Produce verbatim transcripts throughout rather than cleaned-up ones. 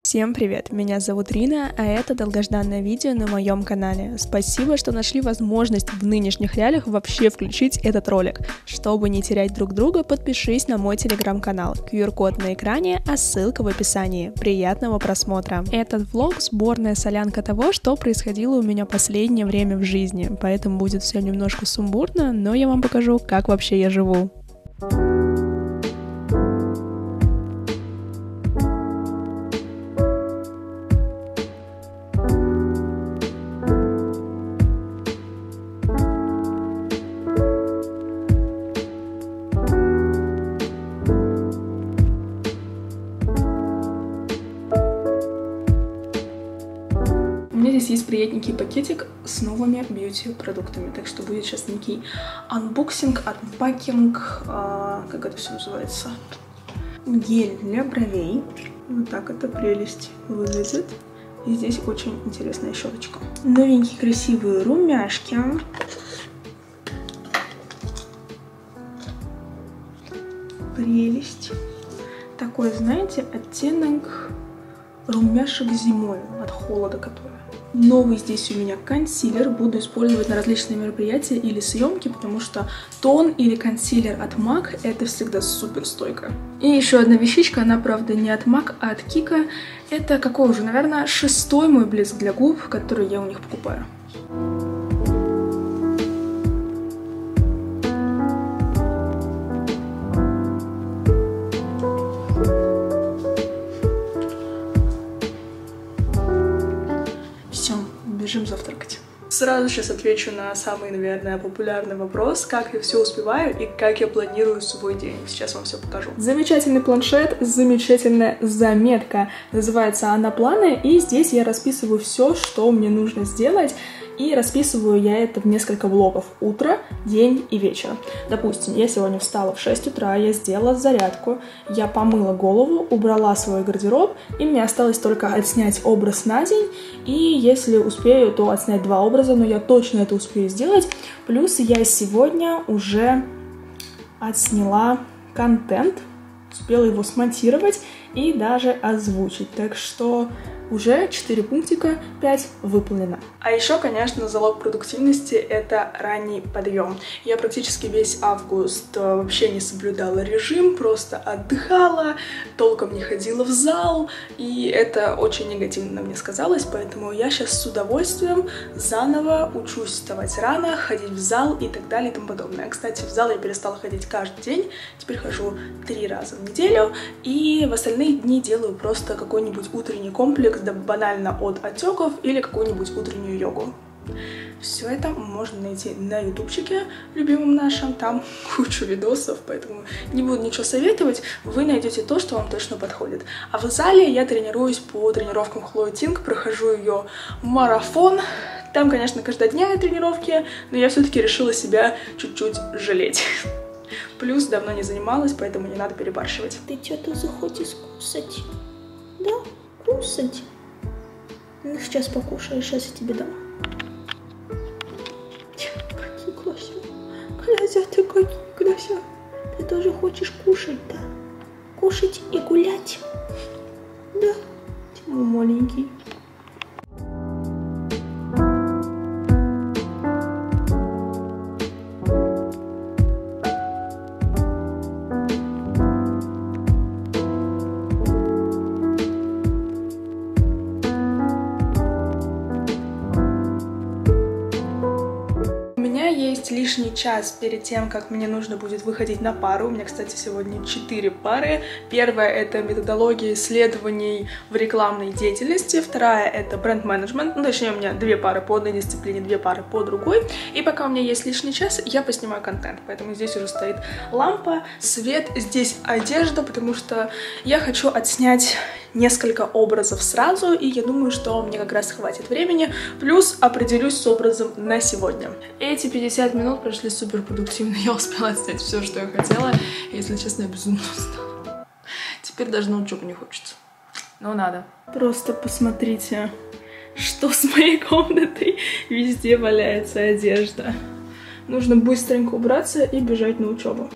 Всем привет, меня зовут Рина, а это долгожданное видео на моем канале. Спасибо, что нашли возможность в нынешних реалиях вообще включить этот ролик. Чтобы не терять друг друга, подпишись на мой телеграм-канал. ку ар-код на экране, а ссылка в описании. Приятного просмотра. Этот влог — сборная солянка того, что происходило у меня последнее время в жизни, поэтому будет все немножко сумбурно, но я вам покажу, как вообще я живу. У меня здесь есть приятненький пакетик с новыми бьюти-продуктами, так что будет сейчас некий анбоксинг, анпакинг, а, как это все называется, гель для бровей. Вот так эта прелесть выглядит. И здесь очень интересная щеточка. Новенькие красивые румяшки. Прелесть. Такой, знаете, оттенок румяшек зимой от холода, который. Новый здесь у меня консилер. Буду использовать на различные мероприятия или съемки, потому что тон или консилер от мак это всегда супер стойко. И еще одна вещичка, она, правда, не от мак, а от Кика. Это какой уже, наверное, шестой мой блеск для губ, который я у них покупаю. Бежим завтракать. Сразу сейчас отвечу на самый, наверное, популярный вопрос, как я все успеваю и как я планирую свой день. Сейчас вам все покажу. Замечательный планшет, замечательная заметка. Называется она «Планы», и здесь я расписываю все, что мне нужно сделать. И расписываю я это в несколько блоков: утро, день и вечер. Допустим, я сегодня встала в шесть утра, я сделала зарядку, я помыла голову, убрала свой гардероб, и мне осталось только отснять образ на день, и если успею, то отснять два образа, но я точно это успею сделать. Плюс я сегодня уже отсняла контент, успела его смонтировать и даже озвучить, так что уже четыре пунктика, пять выполнено. А еще, конечно, залог продуктивности — это ранний подъем. Я практически весь август вообще не соблюдала режим, просто отдыхала, толком не ходила в зал, и это очень негативно на мне сказалось, поэтому я сейчас с удовольствием заново учусь вставать рано, ходить в зал и так далее и тому подобное. Кстати, в зал я перестала ходить каждый день, теперь хожу три раза в неделю, и в остальные дни делаю просто какой-нибудь утренний комплекс, да банально от отеков, или какую-нибудь утреннюю йогу. Все это можно найти на ютубчике любимом нашем, там кучу видосов, поэтому не буду ничего советовать, вы найдете то, что вам точно подходит. А в зале я тренируюсь по тренировкам Хлои Тинг, прохожу ее марафон. Там, конечно, каждодневные тренировки, но я все-таки решила себя чуть-чуть жалеть. Плюс давно не занималась, поэтому не надо перебарщивать. Ты что-то захочешь кусать? Да, кусать. Ну, сейчас покушаешь, сейчас я тебе дам. Какие глаза. Глаза ты какие глаза. Ты тоже хочешь кушать, да? Кушать и гулять. Да, ты мой маленький. Лишний час перед тем, как мне нужно будет выходить на пару. У меня, кстати, сегодня четыре пары. Первая — это методология исследований в рекламной деятельности. Вторая — это бренд-менеджмент. Ну, точнее, у меня две пары по одной дисциплине, две пары по другой. И пока у меня есть лишний час, я поснимаю контент. Поэтому здесь уже стоит лампа, свет, здесь одежда, потому что я хочу отснять несколько образов сразу, и я думаю, что мне как раз хватит времени. Плюс определюсь с образом на сегодня. Эти пятьдесят минут прошли супер продуктивно. Я успела отснять все, что я хотела. Если честно, я безумно устала. Теперь даже на учебу не хочется. Но надо. Просто посмотрите, что с моей комнатой. Везде валяется одежда. Нужно быстренько убраться и бежать на учебу.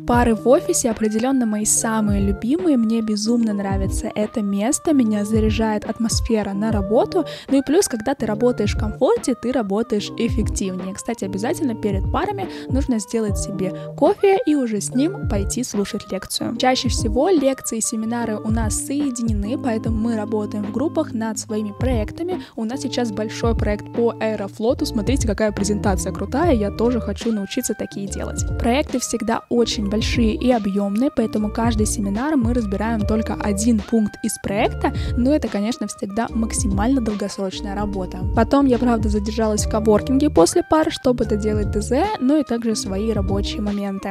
Пары в офисе определенно мои самые любимые, мне безумно нравится это место, меня заряжает атмосфера на работу, ну и плюс, когда ты работаешь в комфорте, ты работаешь эффективнее. Кстати, обязательно перед парами нужно сделать себе кофе и уже с ним пойти слушать лекцию. Чаще всего лекции и семинары у нас соединены, поэтому мы работаем в группах над своими проектами. У нас сейчас большой проект по Аэрофлоту, смотрите, какая презентация крутая, я тоже хочу научиться такие делать. Проекты всегда очень большие и объемные, поэтому каждый семинар мы разбираем только один пункт из проекта, но это, конечно, всегда максимально долгосрочная работа. Потом я, правда, задержалась в коворкинге после пар, чтобы доделать ДЗ, ну и также свои рабочие моменты.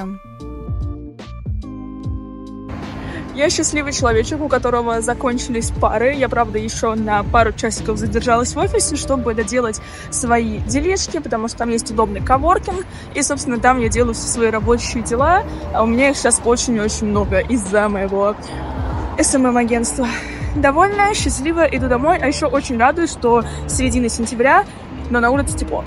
Я счастливый человечек, у которого закончились пары. Я, правда, еще на пару часиков задержалась в офисе, чтобы доделать свои делишки, потому что там есть удобный коворкинг, и, собственно, там я делаю все свои рабочие дела, а у меня их сейчас очень-очень много из-за моего эс эм эм-агентства. Довольная, счастливая, иду домой, а еще очень радуюсь, что середина сентября, но на улице тепло.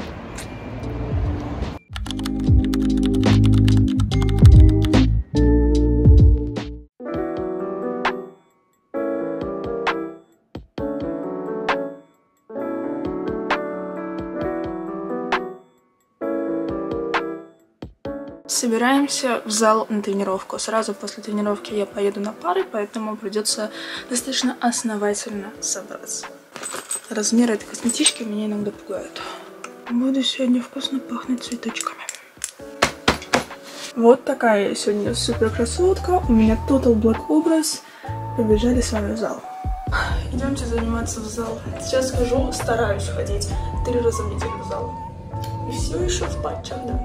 Собираемся в зал на тренировку. Сразу после тренировки я поеду на пары, поэтому придется достаточно основательно собраться. Размеры этой косметички меня иногда пугают. Буду сегодня вкусно пахнуть цветочками. Вот такая я сегодня супер красотка. У меня Total Black образ. Побежали с вами в зал. Идемте заниматься в зал. Сейчас хожу, стараюсь ходить три раза в неделю в зал. И все еще в патчах, да.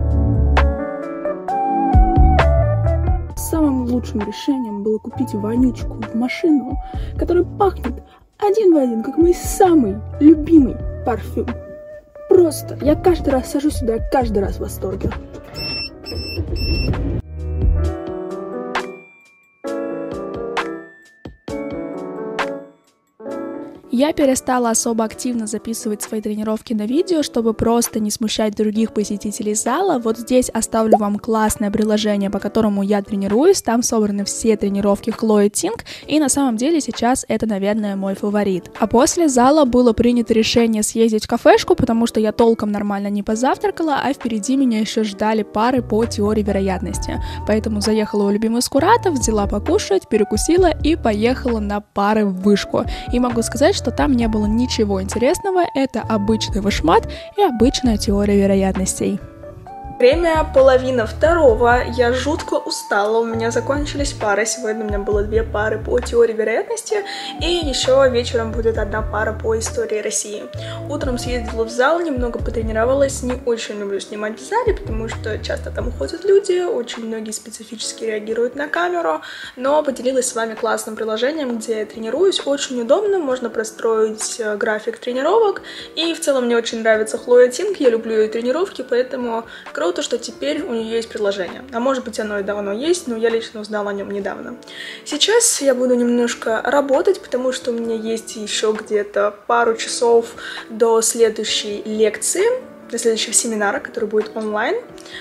Самым лучшим решением было купить вонючку в машину, которая пахнет один в один, как мой самый любимый парфюм. Просто я каждый раз сажусь сюда, каждый раз в восторге. Я перестала особо активно записывать свои тренировки на видео, чтобы просто не смущать других посетителей зала. Вот здесь оставлю вам классное приложение, по которому я тренируюсь. Там собраны все тренировки Chloe Ting, и на самом деле сейчас это, наверное, мой фаворит. А после зала было принято решение съездить в кафешку, потому что я толком нормально не позавтракала, а впереди меня еще ждали пары по теории вероятности. Поэтому заехала у любимых Скуратов, взяла покушать, перекусила и поехала на пары в вышку. И могу сказать, что там не было ничего интересного, это обычный вышмат и обычная теория вероятностей. Время половина второго, я жутко устала, у меня закончились пары, сегодня у меня было две пары по теории вероятности, и еще вечером будет одна пара по истории России. Утром съездила в зал, немного потренировалась, не очень люблю снимать в зале, потому что часто там ходят люди, очень многие специфически реагируют на камеру, но поделилась с вами классным приложением, где я тренируюсь, очень удобно, можно простроить график тренировок, и в целом мне очень нравится Chloe Ting, я люблю ее тренировки, поэтому круто, что теперь у нее есть приложение. А может быть, оно и давно есть, но я лично узнала о нем недавно. Сейчас я буду немножко работать, потому что у меня есть еще где-то пару часов до следующей лекции, до следующего семинара, который будет онлайн.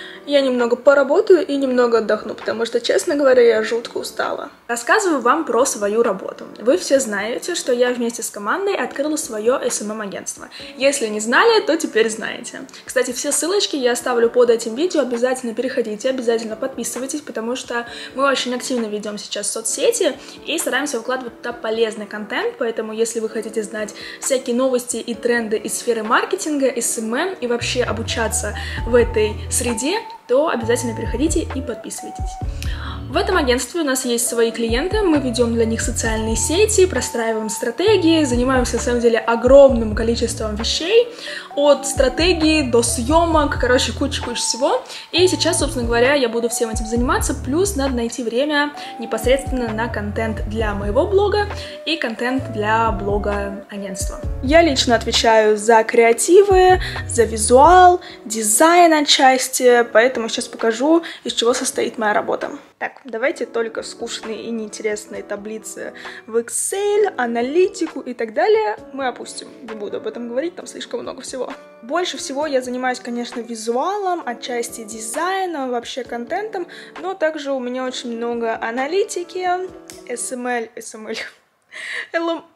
Я немного поработаю и немного отдохну, потому что, честно говоря, я жутко устала. Рассказываю вам про свою работу. Вы все знаете, что я вместе с командой открыла свое эс эм эм-агентство. Если не знали, то теперь знаете. Кстати, все ссылочки я оставлю под этим видео, обязательно переходите, обязательно подписывайтесь, потому что мы очень активно ведем сейчас соцсети и стараемся выкладывать туда полезный контент, поэтому если вы хотите знать всякие новости и тренды из сферы маркетинга, эс эм эм и вообще обучаться в этой среде, то обязательно переходите и подписывайтесь. В этом агентстве у нас есть свои клиенты, мы ведем для них социальные сети, простраиваем стратегии, занимаемся, на самом деле, огромным количеством вещей, от стратегии до съемок, короче, куча-куча всего. И сейчас, собственно говоря, я буду всем этим заниматься, плюс надо найти время непосредственно на контент для моего блога и контент для блога агентства. Я лично отвечаю за креативы, за визуал, дизайн отчасти, поэтому сейчас покажу, из чего состоит моя работа. Так, давайте только скучные и неинтересные таблицы в Excel, аналитику и так далее мы опустим. Не буду об этом говорить, там слишком много всего. Больше всего я занимаюсь, конечно, визуалом, отчасти дизайном, вообще контентом, но также у меня очень много аналитики, эс эм эль, эс эм эль, эл эм...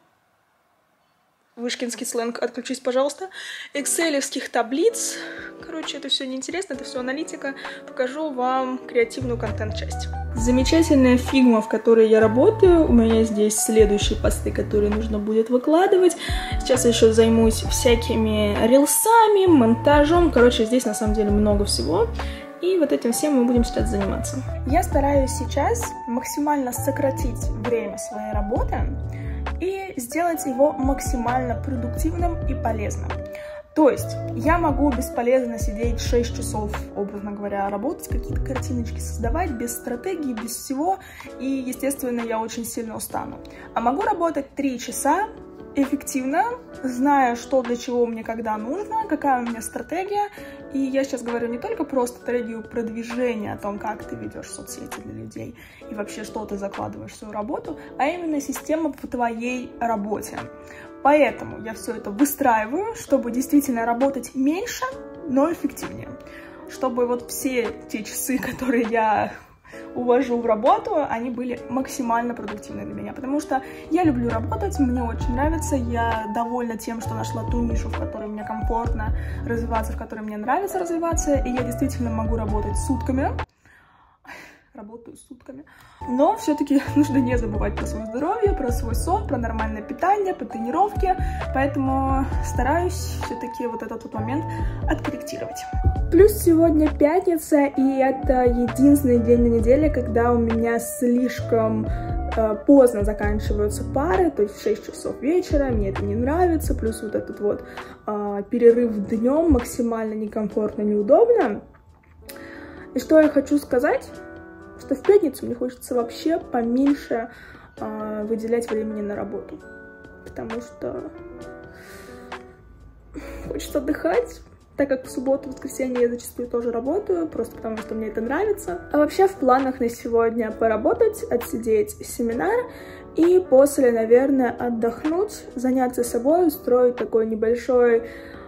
Вышкинский сленг, отключись, пожалуйста. Экселевских таблиц. Короче, это все неинтересно, это все аналитика. Покажу вам креативную контент-часть. Замечательная фигма, в которой я работаю. У меня здесь следующие посты, которые нужно будет выкладывать. Сейчас я еще займусь всякими рилсами, монтажом. Короче, здесь на самом деле много всего. И вот этим всем мы будем сейчас заниматься. Я стараюсь сейчас максимально сократить время своей работы и сделать его максимально продуктивным и полезным. То есть я могу бесполезно сидеть шесть часов, образно говоря, работать, какие-то картиночки создавать, без стратегии, без всего, и, естественно, я очень сильно устану. А могу работать три часа эффективно, зная, что для чего мне когда нужно, какая у меня стратегия. И я сейчас говорю не только про стратегию продвижения, о том, как ты ведешь соцсети для людей и вообще, что ты закладываешь в свою работу, а именно система по твоей работе. Поэтому я все это выстраиваю, чтобы действительно работать меньше, но эффективнее. Чтобы вот все те часы, которые я увожу в работу, они были максимально продуктивны для меня, потому что я люблю работать, мне очень нравится, я довольна тем, что нашла ту нишу, в которой мне комфортно развиваться, в которой мне нравится развиваться, и я действительно могу работать сутками. Работаю сутками. Но все-таки нужно не забывать про свое здоровье, про свой сон, про нормальное питание, про тренировки. Поэтому стараюсь все-таки вот этот вот момент откорректировать. Плюс сегодня пятница, и это единственный день на неделе, когда у меня слишком э, поздно заканчиваются пары, то есть в шесть часов вечера, мне это не нравится. Плюс вот этот вот э, перерыв днем максимально некомфортно, неудобно. И что я хочу сказать? Что в пятницу мне хочется вообще поменьше э, выделять времени на работу, потому что хочется отдыхать, так как в субботу, воскресенье я зачастую тоже работаю, просто потому что мне это нравится. А вообще в планах на сегодня поработать, отсидеть семинар и после, наверное, отдохнуть, заняться собой, устроить такой небольшой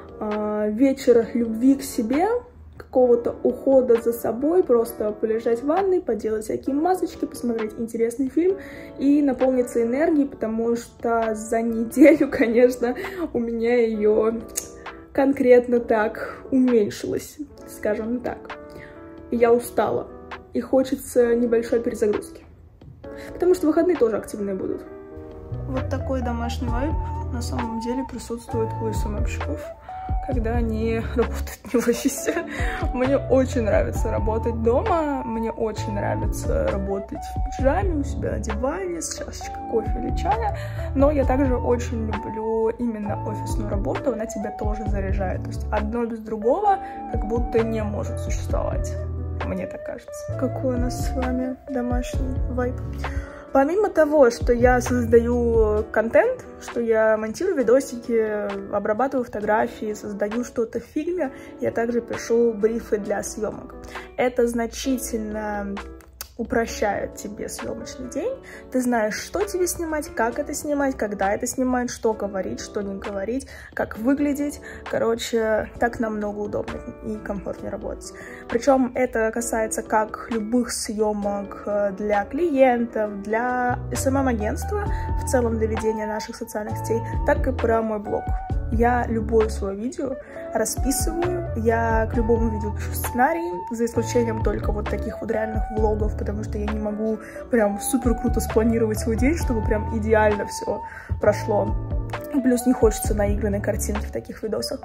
э, вечер любви к себе, какого-то ухода за собой, просто полежать в ванной, поделать всякие масочки, посмотреть интересный фильм и наполниться энергией, потому что за неделю, конечно, у меня ее конкретно так уменьшилось, скажем так. И я устала, и хочется небольшой перезагрузки, потому что выходные тоже активные будут. Вот такой домашний вайб на самом деле присутствует у СММщиков, когда они работают не в офисе. Мне очень нравится работать дома, мне очень нравится работать в пижаме, у себя на диване, с чашечкой кофе или чая, но я также очень люблю именно офисную работу, она тебя тоже заряжает. То есть одно без другого как будто не может существовать, мне так кажется. Какой у нас с вами домашний вайб. Помимо того, что я создаю контент, что я монтирую видосики, обрабатываю фотографии, создаю что-то в фильме, я также пишу брифы для съемок. Это значительно упрощает тебе съемочный день. Ты знаешь, что тебе снимать, как это снимать, когда это снимать, что говорить, что не говорить, как выглядеть. Короче, так намного удобнее и комфортнее работать. Причем это касается как любых съемок для клиентов, для эс эм эм-агентства, в целом для ведения наших социальных сетей, так и про мой блог. Я любое свое видео расписываю, я к любому видео пишу сценарий, за исключением только вот таких вот реальных влогов, потому что я не могу прям супер круто спланировать свой день, чтобы прям идеально все прошло. И плюс не хочется наигранной картинки в таких видосах.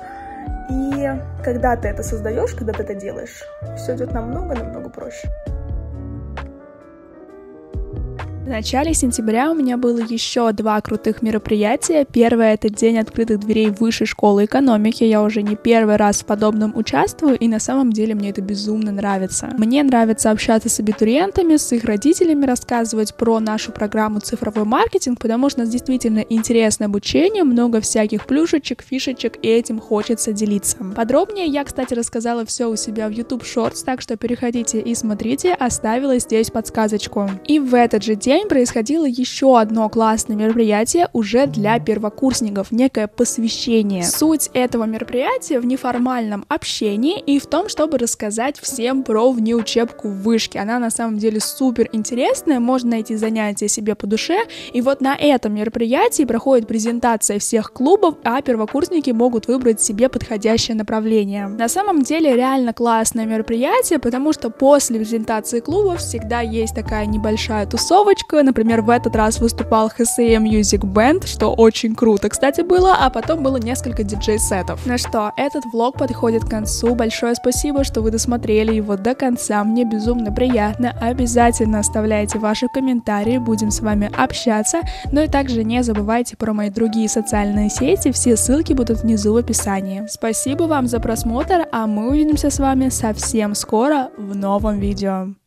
И когда ты это создаешь, когда ты это делаешь, все идет намного-намного проще. начале сентября у меня было еще два крутых мероприятия. Первое — это день открытых дверей Высшей школы экономики. Я уже не первый раз в подобном участвую, и на самом деле мне это безумно нравится. Мне нравится общаться с абитуриентами, с их родителями, рассказывать про нашу программу «Цифровой маркетинг», потому что у нас действительно интересное обучение, много всяких плюшечек, фишечек, и этим хочется делиться. Подробнее я, кстати, рассказала все у себя в YouTube Shorts, так что переходите и смотрите, оставила здесь подсказочку. И в этот же день происходило еще одно классное мероприятие уже для первокурсников, некое посвящение. Суть этого мероприятия в неформальном общении и в том, чтобы рассказать всем про внеучебку в вышке. Она на самом деле супер интересная, можно найти занятия себе по душе, и вот на этом мероприятии проходит презентация всех клубов, а первокурсники могут выбрать себе подходящее направление. На самом деле реально классное мероприятие, потому что после презентации клубов всегда есть такая небольшая тусовочка. Например, в этот раз выступал эйч эс эй Music Band, что очень круто, кстати, было, а потом было несколько диджей-сетов. Ну что, этот влог подходит к концу. Большое спасибо, что вы досмотрели его до конца. Мне безумно приятно. Обязательно оставляйте ваши комментарии, будем с вами общаться. Ну и также не забывайте про мои другие социальные сети, все ссылки будут внизу в описании. Спасибо вам за просмотр, а мы увидимся с вами совсем скоро в новом видео.